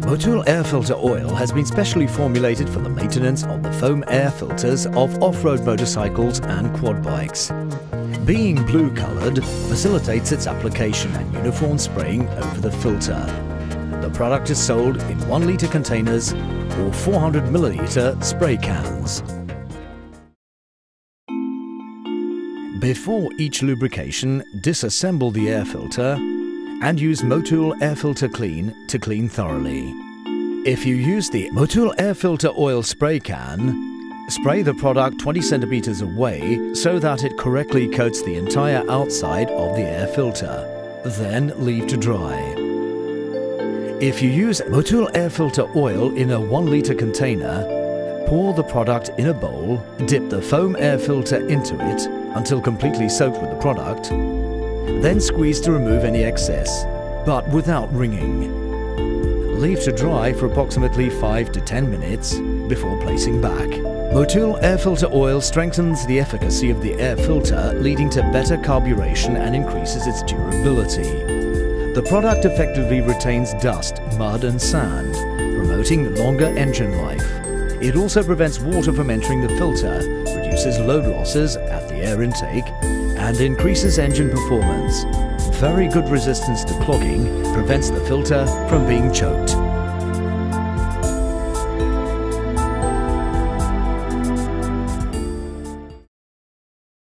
Motul air filter oil has been specially formulated for the maintenance of the foam air filters of off-road motorcycles and quad bikes. Being blue-coloured facilitates its application and uniform spraying over the filter. The product is sold in 1-litre containers or 400ml spray cans. Before each lubrication, disassemble the air filter and use Motul Air Filter Clean to clean thoroughly. If you use the Motul Air Filter Oil spray can, spray the product 20 centimeters away so that it correctly coats the entire outside of the air filter. Then leave to dry. If you use Motul Air Filter Oil in a 1-litre container, pour the product in a bowl, dip the foam air filter into it until completely soaked with the product, then squeeze to remove any excess, but without wringing. Leave to dry for approximately 5 to 10 minutes before placing back. Motul Air Filter Oil strengthens the efficacy of the air filter, leading to better carburation and increases its durability. The product effectively retains dust, mud and sand, promoting longer engine life. It also prevents water from entering the filter, reduces load losses at the air intake, and increases engine performance. Very good resistance to clogging prevents the filter from being choked.